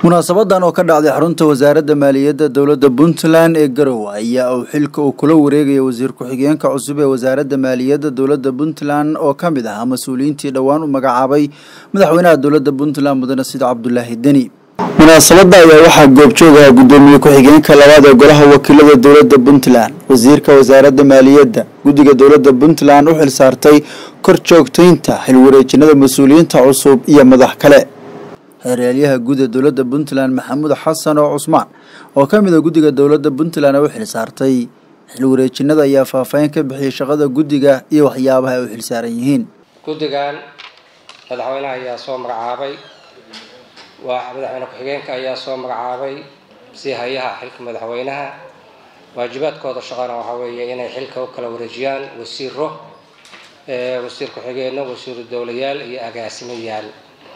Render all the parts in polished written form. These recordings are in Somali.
munaasabadan oo ka dhacday xarunta wasaaradda maaliyadda dowladda Puntland ee Garowe ayaa uu xilka uu kula wareegay wasiir ku-xigeenka cusub ee wasaaradda maaliyadda dowladda Puntland oo kamid ah mas'uuliyiintii dhawaan u magacaabay madaxweynaha dowladda Puntland mudane Sida Cabdullaahi Deni. Munaasabada ayaa waxaa goobjooga gudoomiye ku-xigeenka labaad ee golaha wakiilada dowladda Puntland, wasiirka wasaaradda maaliyadda, guddiga dowladda Puntland u xil saartay kor joogtaynta xil wareejinada mas'uuliyiinta cusub iyo madax kale. Xeeryaha guud dowladda Puntland Maxamuud Xasan oo Cusmaan oo kamid ah guddiga dowladda Puntland oo xil saartay xil wareejinada ayaa faahfaahin ka bixiyay shaqada guddiga iyo waxyaabaha ay u xil saaran yihiin. Guddigan madaxweynaha ayaa soo magacaabay madaxweyne ku-xigeenka ayaa soo magacaabay si hayaha xilka madaxweynaha waajibaadkooda shaqana waxa weeye inay xilka u kala wareejiyaan wasiiro wasiir ku-xigeenno wasiir dowlayaal iyo agaasimayaal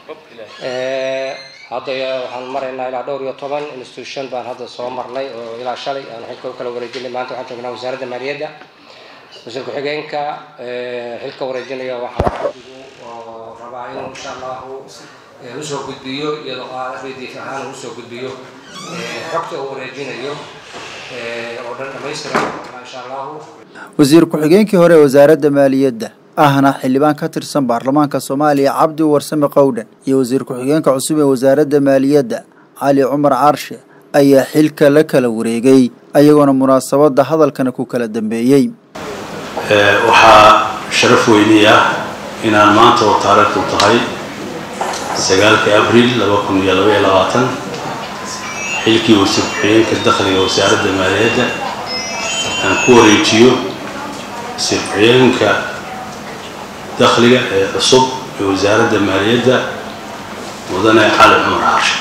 hadda waxaan maraynaa ilaa dhowr iyo 10 institution baan hadda soo marnay oo ilaa shalay aan xilka u kala wareejinay maanta waxaan joognaa wasaaradda maaliyadda wasiir ku-xigeenka xilka wareejinaya waxaa rabaa inuu insha Allah usoo gudbiyo iyadoo ardaydiif ahaan usoo gudbiyo xogta uu wareejinayo oo dhan dhamaystiran insha Allah. wasiir ku-xigeenkii hore wasaaradda maaliyadda ahna xildhibaan ka tirsan baarlamaanka Soomaaliya Cabdi Warsame Qowdhan iyo wasiir ku-xigeenka cusub ee wasaaradda maaliyadda Ali Umar Caarshe ayaa xilka la kala wareegay ayagoona munaasabada hadalkana ku kala dambeeyay. waxaa sharaf weyn ah inaan maanta oo taariikhdu tahay 9 Abriil 2022 xilkii wasiir ku-xigeenka dakhliga wasaaradda maaliyadda aan ku wareejiyo wasiir ku-xigeenka dakhliga ee cusub ee wasaaradda maaliyadda mudane Ali Umar Caarshe.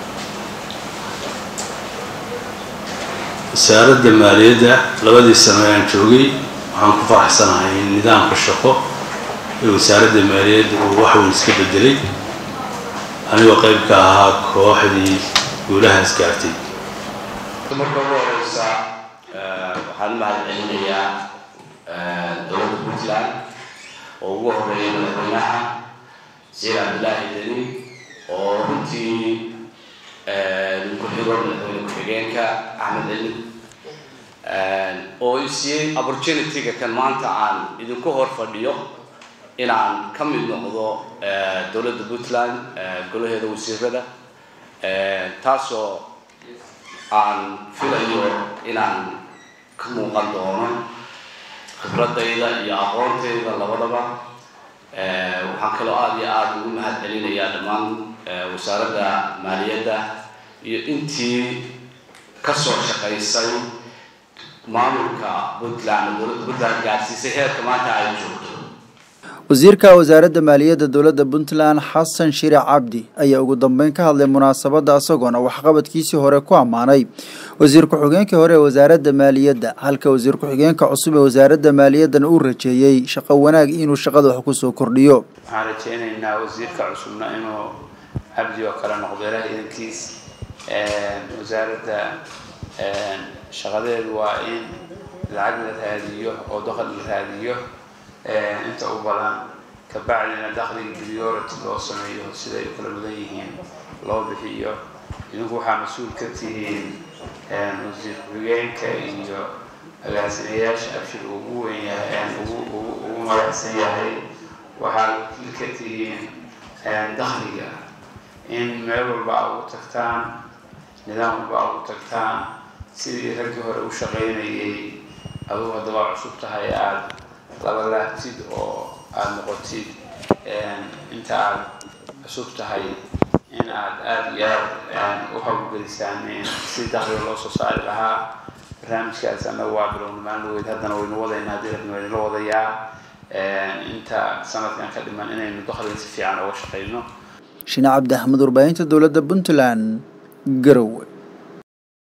wasaaradda maaliyadda labadii sano aan joogay waxaan ku faraxsanahay in nidaamka shaqo ee wasaaradda maaliyadda uu wax weyn iska bedelay anigoo qayb ka ahaa kooxdii guulahaas gaartay. marka ugu horeysa waxaan mahadcelinayaa dowladda Puntland oo ugu horeeyay madaxweynaha Sida Cabdullaahi Deni oo runtii ku xigo madaxweyne ku-xigeenka Axmed Cali oo siiyay opportunity-ga kan maanta aan idinku hor fadhiyo inaan ka mid noqdo dowladda Puntland golaheeda wasiirada taasoo aan filayo inaan ka muuqan doono khibradayda iyo aqoontayda labadaba. waxaan kaloo aad iyo aad ugu mahadcelinayaa dhammaan wasaaradda maaliyadda iyo intii ka soo shaqaysay maamulka Puntland dowladda Puntland gaarsiisay heerka maanta ay joogto. wasiirka wasaaradda maaliyadda dowladda Puntland Xasan Shire Cabdi ayaa ugu dambeyn ka hadlay munaasabada asagoona waxqabadkiisii hore ku amaanay wasiir ku-xigeenkii hore ee wasaaradda maaliyadda halka wasiir ku-xigeenka cusub ee wasaaradda maaliyadda uu rajeeyay shaqo wanaag inuu shaqada wax ku soo kordhiyo. waxaan rajeynaynaa wasiirka cusubna inuu Cabdi oo kala noqdo ilaahiinkiis wasaaradda shaqadeedu waa in lacag la raadiyo oo dakhli la raadiyo inta u badan ka bacdina dakhliga priority loo sameeyo sida ay kala mudan yihiin loo bixiyo. idinku waxaa mas'uul ka tihiin wasiir ku-xigeenka iyo agaasimayaasha abshir ugu weyn yahay ugu magacsan yahay waxaa ka tihiin dakhliga in meel walba ugu tagtaan nidaam walba ugu tagtaan sidii raggii hore u shaqaynayay aduu haddaba cusub tahay aad laba laabtid oo aad noqotid inta aad cusub tahay in aad iyo aad u hawlgelisaan si dakhliga loo soo saari lahaa. barnaamijkaas annagu waa bilowna maalin weyd haddana waynu wadaynaa dirabna waynu la wadayaa inta sanadkan ka dhiman inaynu dakhliga si fiican uga shaqayno. Shina Cabdi Axmed warbaahinta dowladda Puntland Garowe.